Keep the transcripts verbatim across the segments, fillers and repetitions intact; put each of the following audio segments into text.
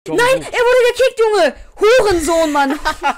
Nein, er wurde gekickt, Junge! Hurensohn, Mann!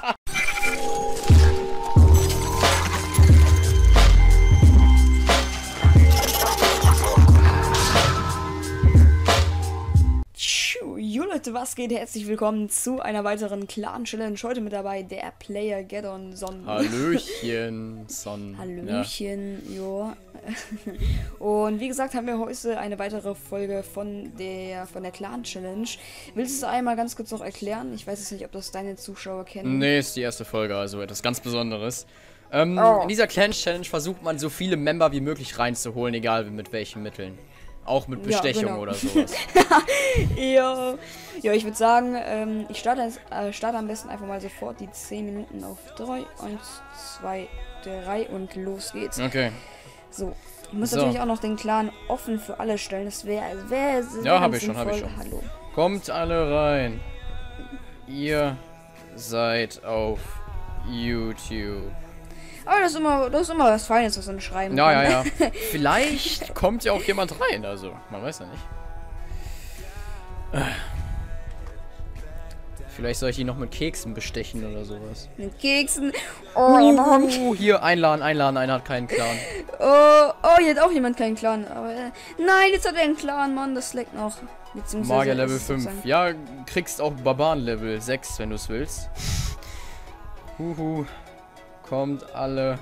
Jo Leute, was geht? Herzlich willkommen zu einer weiteren Clan-Challenge. Heute mit dabei der Player Geddon Son. Hallöchen, Son. Hallöchen, ja. Jo. Und wie gesagt, haben wir heute eine weitere Folge von der von der Clan-Challenge. Willst du es einmal ganz kurz noch erklären? Ich weiß jetzt nicht, ob das deine Zuschauer kennen. Nee, ist die erste Folge, also etwas ganz Besonderes. Ähm, oh. In dieser Clan-Challenge versucht man so viele Member wie möglich reinzuholen, egal mit welchen Mitteln. Auch mit Bestechung ja, genau. oder sowas. ja. ja, ich würde sagen, ähm, ich starte, äh, starte am besten einfach mal sofort die zehn Minuten auf drei, eins, zwei, drei und los geht's. Okay. So, ich muss so. natürlich auch noch den Clan offen für alle stellen. Das wäre wär, wär Ja, habe ich schon, habe ich schon. Hallo. Kommt alle rein. Ihr seid auf YouTube. Aber das ist immer, das ist immer was Feines, was man schreiben ja, kann. Ja, ja, ja. Vielleicht kommt ja auch jemand rein, also, man weiß ja nicht. Vielleicht soll ich ihn noch mit Keksen bestechen oder sowas. Mit Keksen? Oh, uh, hier, einladen, einladen, einer hat keinen Clan. Oh, oh, hier hat auch jemand keinen Clan. Aber, äh, nein, jetzt hat er einen Clan, Mann, das leckt noch. Magier Level fünf. Ja, kriegst auch Barbaren Level sechs, wenn du es willst. Huhu. Kommt alle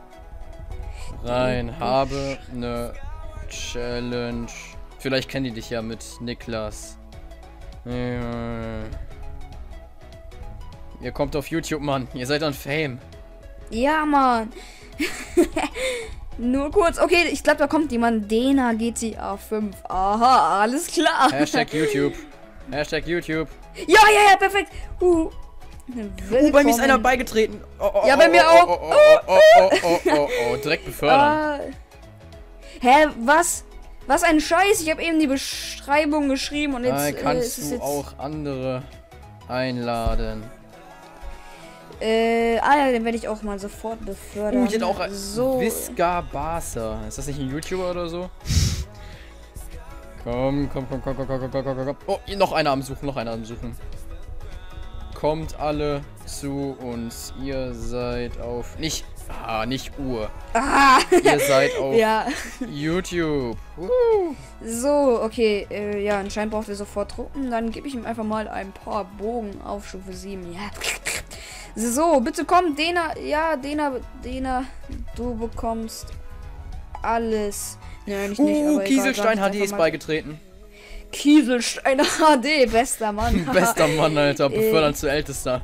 rein. Habe eine Challenge. Vielleicht kennen die dich ja mit Niklas. Ihr kommt auf YouTube, Mann. Ihr seid an Fame. Ja, Mann. Nur kurz. Okay, ich glaube, da kommt jemand. Dena G T A fünf. Aha, alles klar. Hashtag YouTube. Hashtag YouTube. Ja, ja, ja, perfekt. Uh. Uh, bei mir ist einer beigetreten. Oh, oh, ja, bei mir oh, auch. Oh, oh, oh, oh, oh, oh, oh, direkt befördern. Uh, hä, was? Was ein Scheiß. Ich habe eben die Beschreibung geschrieben und jetzt Nein, kannst äh, ist es du jetzt auch andere einladen. Äh, ah ja, den werde ich auch mal sofort befördern. Uh, ich hätte auch so. Visca Barca. Ist das nicht ein YouTuber oder so? Komm, komm, komm, komm, komm, komm, komm, komm, komm. Oh, noch einer am Suchen, noch einer am Suchen. Kommt alle zu uns. Ihr seid auf... Nicht... Ah, nicht Uhr. Ah. Ihr seid auf ja. YouTube. Uh. So, okay. Äh, ja, anscheinend braucht er sofort Truppen. Dann gebe ich ihm einfach mal ein paar Bogen auf Stufe sieben. Ja. So, bitte komm, Dena. Ja, Dena, Dena. Du bekommst alles. Nein, ich nicht. Uh, aber Kieselstein egal, H D ist beigetreten. Kieselstein H D, bester Mann. Bester Mann, Alter. Befördern zu Ältester.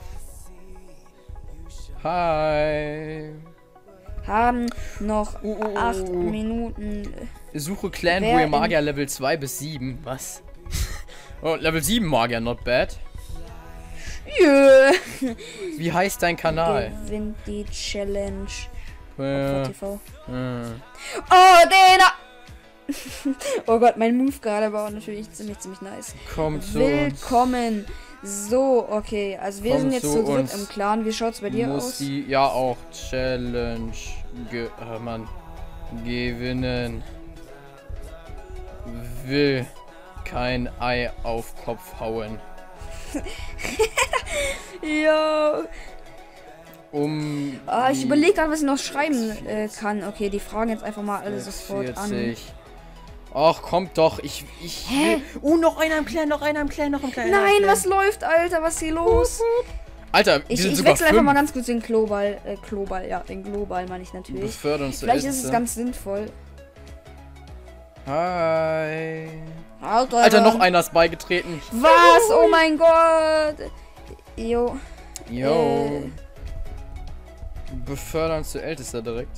Hi. Haben noch uh, uh, acht uh. Minuten. Suche Clan, wo ihr Magier Level zwei bis sieben. Was? Oh, Level sieben Magier, not bad. Yeah. Wie heißt dein Kanal? Gewinnt die Challenge. Äh, T V. Äh. Oh, Dena! Oh Gott, mein Move gerade war natürlich ziemlich, ziemlich nice. Kommt zu Willkommen. So, okay. Also wir Kommt sind jetzt zu dritt im Clan. Wie schaut's bei dir muss aus? Die, ja, auch Challenge ge äh, Mann, gewinnen. Will kein Ei auf Kopf hauen. Ja. Um. Ah, ich überlege gerade, was ich noch schreiben äh, kann. Okay, die fragen jetzt einfach mal alle sofort an. Ach, kommt doch. Ich. ich Hä? Oh, noch einer im Clan, noch einer im Clan, noch im Clan. Nein, was läuft, Alter? Was ist hier los? Alter, ich, sind ich sogar wechsle fünf. einfach mal ganz kurz den Global. Äh, Global, ja, den Global meine ich natürlich. Befördern zu Vielleicht ist es ganz sinnvoll. Hi. Alter, Alter, noch einer ist beigetreten. Was? Oh mein Gott. Jo. Jo. Äh. Befördern zu Ältester direkt.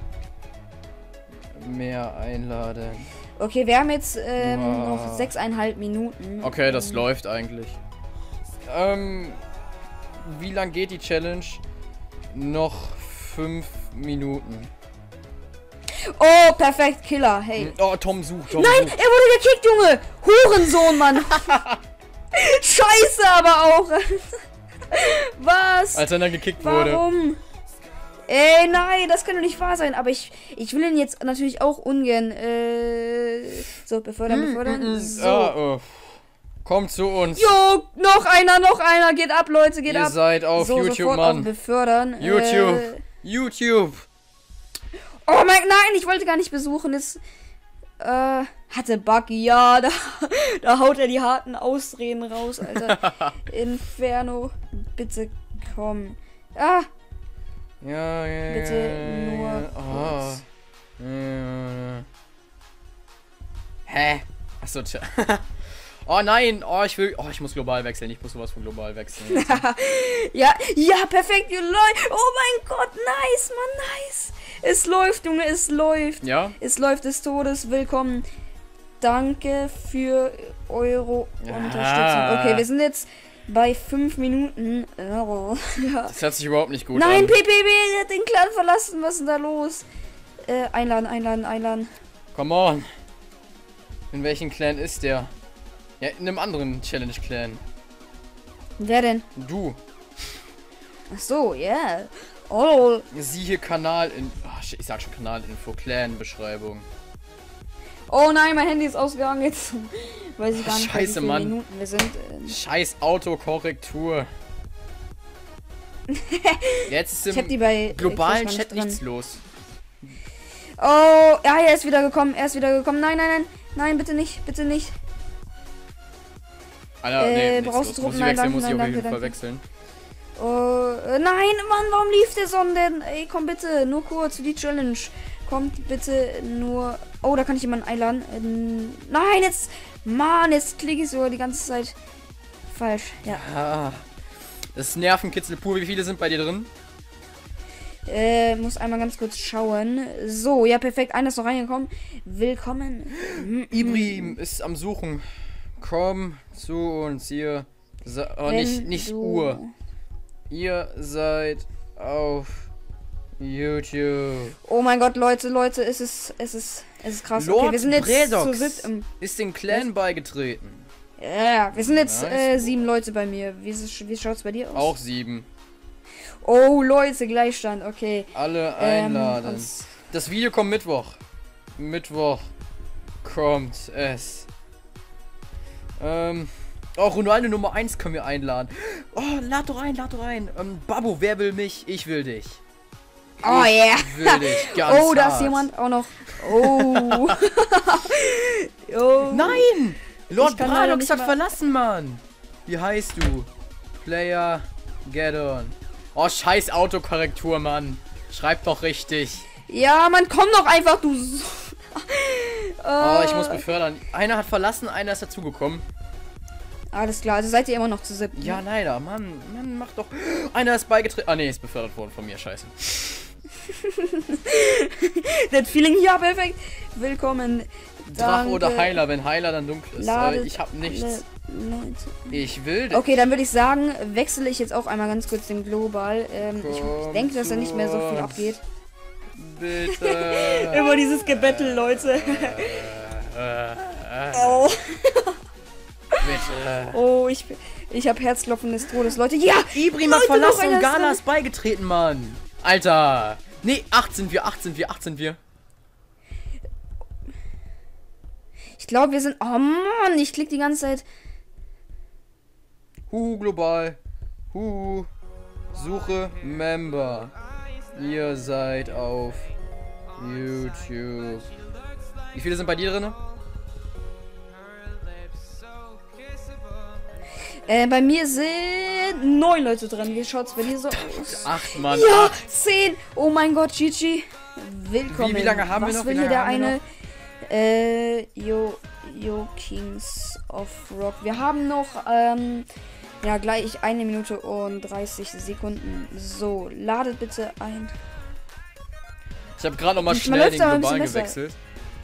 Mehr einladen. Okay, wir haben jetzt ähm, wow. noch sechseinhalb Minuten. Okay, das ähm. läuft eigentlich. Ähm, wie lang geht die Challenge? Noch fünf Minuten. Oh, perfekt, Killer, hey. Oh, Tom sucht, Tom Nein, sucht. er wurde gekickt, Junge. Hurensohn, Mann. Scheiße, aber auch. Was? Als er dann gekickt wurde. Warum? Ey, nein, das kann doch nicht wahr sein. Aber ich, ich will ihn jetzt natürlich auch ungern. Äh, so, befördern, befördern. Mm, mm, mm. So. Ah, oh. Kommt zu uns. Jo, noch einer, noch einer. Geht ab, Leute, geht Ihr ab. seid auf so, YouTube, sofort Mann. Auch befördern. YouTube. Äh, YouTube. oh mein, nein, ich wollte gar nicht besuchen. Es äh, hatte Bug. Ja, da, da haut er die harten Ausreden raus, Alter. Inferno, bitte komm. Ah, Ja, ja, bitte ja, nur ja. Oh. kurz. Ja. Hä? Achso, tja. Oh nein, oh ich will, oh ich muss global wechseln, ich muss sowas von global wechseln. Ja, ja, perfekt, ihr Leute. Oh mein Gott, nice, Mann, nice. Es läuft, Junge, es läuft. Ja? Es läuft des Todes. Willkommen. Danke für eure Ja. Unterstützung. Okay, wir sind jetzt bei fünf Minuten. Oh, ja. Das hört sich überhaupt nicht gut Nein, an. P P B hat den Clan verlassen. Was ist denn da los? Äh, einladen, einladen, einladen. Come on. In welchem Clan ist der? Ja, in einem anderen Challenge-Clan. Wer denn? Du. Ach so, ja. Yeah. Oh. Siehe Kanal in. Ach, ich sag schon Kanalinfo, Clan-Beschreibung. Oh nein, mein Handy ist ausgegangen jetzt. Weiß ich gar nicht, Scheiße, wie viele Mann. Minuten wir sind. Ähm. Scheiß Autokorrektur. Jetzt ist Ich hab die bei im globalen äh, Chat dran. nichts los. Oh, ja, er ist wieder gekommen. Er ist wieder gekommen. Nein, nein, nein. Nein, bitte nicht. Bitte nicht. Alter, Äh, nee, nichts brauchst los. du Muss ich Truppen? Nein, wechseln, muss ich danke, auf jeden danke, Fall danke. wechseln. Oh, äh, nein, Mann, warum lief der Sonne denn? Ey, komm bitte, nur kurz für die Challenge. Kommt bitte nur... Oh, da kann ich jemanden einladen. Ähm, nein, jetzt... Mann, jetzt klicke ich so die ganze Zeit falsch. Ja. Ah, das ist Nervenkitzel pur. Wie viele sind bei dir drin? Äh, muss einmal ganz kurz schauen. So, ja, perfekt. Einer ist noch reingekommen. Willkommen. Ibri ist am Suchen. Komm zu uns, ihr... Se oh, nicht, nicht du- Uhr. Ihr seid auf YouTube. Oh mein Gott, Leute, Leute, es ist, es ist, es ist krass. Lord Okay, wir sind jetzt Bredox zu siebt im... ist dem Clan beigetreten. Ja, wir sind jetzt Nice. äh, sieben Leute bei mir. Wie, ist es- wie schaut's bei dir aus? Auch sieben. Oh, Leute, Gleichstand, okay. Alle Ähm, einladen. uns- Das Video kommt Mittwoch. Mittwoch kommt es. Ähm. Oh, Ronaldo Nummer eins können wir einladen. Oh, lad doch ein, lad doch ein. Ähm, Babu, wer will mich? Ich will dich. Oh ich yeah. will dich ganz Oh, da ist hart. jemand auch noch. Oh. oh. Nein! Lord Ich kann leider Bradox nicht hat mal- verlassen, Mann. Wie heißt du? Player Get On. Oh, scheiß Autokorrektur, Mann. Schreib doch richtig. Ja, man, komm doch einfach, du. So- Oh, ich Äh, muss befördern. Einer hat verlassen, einer ist dazugekommen. Alles klar, also seid ihr immer noch zu siebt. Ja, leider. Mann, Mann, mach doch. Einer ist beigetreten. Ah, nee, ist befördert worden von mir. Scheiße. Das Feeling, ja, perfekt. Willkommen. Drache oder Danke. Heiler, wenn Heiler dann dunkel ist. Ladet Aber ich hab nichts. alle Leute. Ich will dich. Okay, dann würde ich sagen, wechsle ich jetzt auch einmal ganz kurz den Global. Ähm, ich Komm denke, dass da nicht mehr so viel zu abgeht. Bitte. Immer dieses Gebettel, Leute. Äh, äh, Oh, bitte. oh ich, ich habe Herzklopfen des Todes, Leute. Ja! Ibrim hat Leute, noch verlassen einer und ist Gala dran. ist beigetreten, Mann. Alter. Nee, acht sind wir, acht sind wir, acht sind wir. Ich glaube, wir sind... Oh Mann, ich klicke die ganze Zeit... Huhu, global. Huhu. Suche Member. Ihr seid auf YouTube. Wie viele sind bei dir drin? Äh, bei mir sind neun Leute drin. Wie schaut's bei dir so aus? Acht, Mann. Ja, Acht. zehn. Oh mein Gott, Gigi. Willkommen. Wie- wie lange haben wir Was noch? will Wie hier lange der haben wir eine... Äh, Yo, Yo Kings of Rock. Wir haben noch, ähm... ja, gleich eine Minute und dreißig Sekunden. So, ladet bitte ein. Ich habe gerade noch mal Man schnell läuft den aber ein globalen bisschen besser. gewechselt.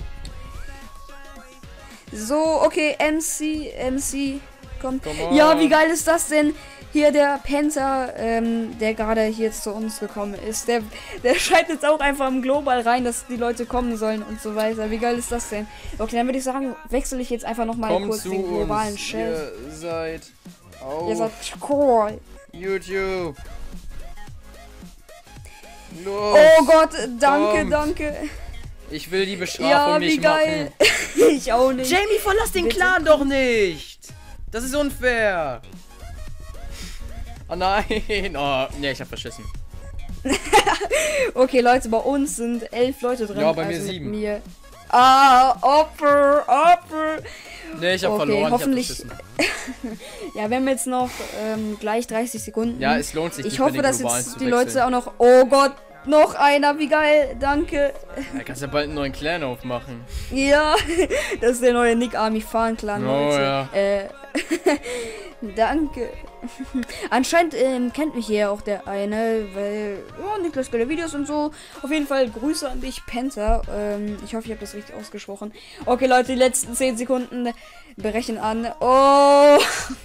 So, okay, M C, M C, kommt. Come on. Ja, wie geil ist das denn? Hier der Panther, ähm, der gerade hier zu uns gekommen ist, der, der schaltet jetzt auch einfach im Global rein, dass die Leute kommen sollen und so weiter. Wie geil ist das denn? Okay, dann würde ich sagen, wechsle ich jetzt einfach nochmal Kommt kurz zu den globalen uns. Chef. Ihr seid auf Ihr seid cool. YouTube. Los. Oh Gott, danke, Kommt. danke. Ich will die Bestrafung Ja, wie nicht geil. machen. Ich auch nicht. Jamie, verlass den Bitte. Clan doch nicht. Das ist unfair. Oh nein. Oh, ne, ich hab verschissen. Okay, Leute, bei uns sind elf Leute drin. Ja, bei also mir sieben. Mit mir. Ah, Opfer, Opfer. Ne, ich hab Okay, verloren. hoffentlich- Ich hab Ja, wir haben jetzt noch ähm, gleich dreißig Sekunden. ja, es lohnt sich Ich nicht, hoffe, bei den dass Globalen jetzt zu die wechseln. Leute auch noch. Oh Gott, noch einer, wie geil, danke. Da kannst du ja bald einen neuen Clan aufmachen. Ja, das ist der neue Nick Army Fan Clan, Oh, Leute. ja. Äh, danke. Anscheinend ähm, kennt mich hier auch der eine, weil, oh, Niklas geile Videos und so. Auf jeden Fall Grüße an dich, Penta. Ähm, ich hoffe, ich habe das richtig ausgesprochen. Okay, Leute, die letzten zehn Sekunden brechen an. Oh,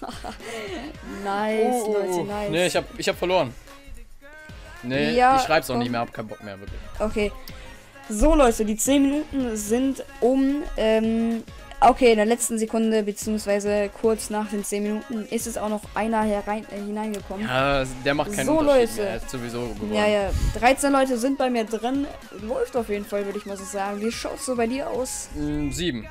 nice, Oh, Leute, nice. Ne, ich hab, ich hab verloren. Ne, Ja, ich schreib's auch komm. nicht mehr, hab keinen Bock mehr, wirklich. Okay. So, Leute, die zehn Minuten sind um. Ähm, okay, in der letzten Sekunde, beziehungsweise kurz nach den zehn Minuten, ist es auch noch einer herein, äh, hineingekommen. Ja, der macht keinen So, Unterschied Leute. mehr. Er ist sowieso geworden. Ja, ja. dreizehn Leute sind bei mir drin. Läuft auf jeden Fall, würde ich mal so sagen. Wie schaut's so bei dir aus? Mm, sieben.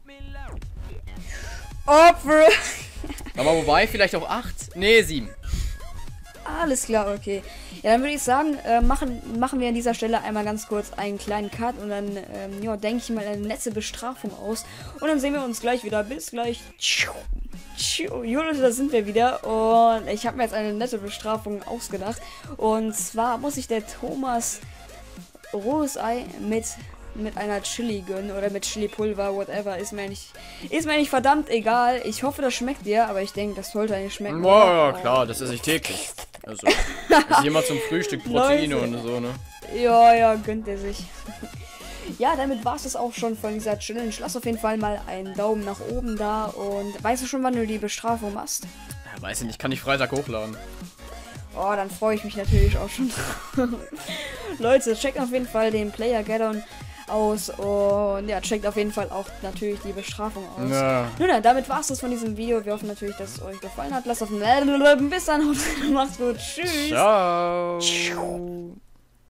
Opfer! Aber wobei, vielleicht auch acht? Ne, sieben. Alles klar, okay. Ja, dann würde ich sagen, äh, machen, machen wir an dieser Stelle einmal ganz kurz einen kleinen Cut und dann, ähm, ja, denke ich mal eine nette Bestrafung aus. Und dann sehen wir uns gleich wieder. Bis gleich. Tschiu, tschiu. Jo, Leute, da sind wir wieder. Und ich habe mir jetzt eine nette Bestrafung ausgedacht. Und zwar muss ich der Thomas rohes Ei mit mit einer Chili gönnen oder mit Chili-Pulver, whatever, ist mir nicht, ist mir nicht verdammt egal. Ich hoffe, das schmeckt dir, aber ich denke, das sollte eigentlich schmecken. Ja, oder? ja, klar, das esse ich täglich. Also, das ist immer zum Frühstück Proteine Leute. und so, ne? Ja, ja, gönnt er sich. Ja, damit war es das auch schon von dieser Challenge. Lass auf jeden Fall mal einen Daumen nach oben da und weißt du schon, wann du die Bestrafung machst? Ja, weiß ich nicht, kann ich Freitag hochladen. Oh, dann freue ich mich natürlich auch schon. Leute, checkt auf jeden Fall den Player Gaddon aus und ja, checkt auf jeden Fall auch natürlich die Bestrafung aus. Ja. Nun ja, damit war es das von diesem Video. Wir hoffen natürlich, dass es euch gefallen hat. Lasst auf den Bis dann, macht's gut. Tschüss. Ciao.